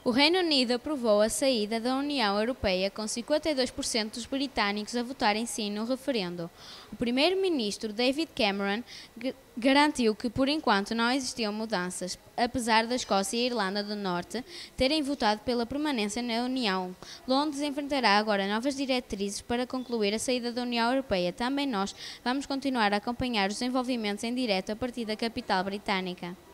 O Reino Unido aprovou a saída da União Europeia com 52% dos britânicos a votarem sim no referendo. O primeiro-ministro David Cameron garantiu que por enquanto não existiam mudanças, apesar da Escócia e a Irlanda do Norte terem votado pela permanência na União. Londres enfrentará agora novas diretrizes para concluir a saída da União Europeia. Também nós vamos continuar a acompanhar os desenvolvimentos em direto a partir da capital britânica.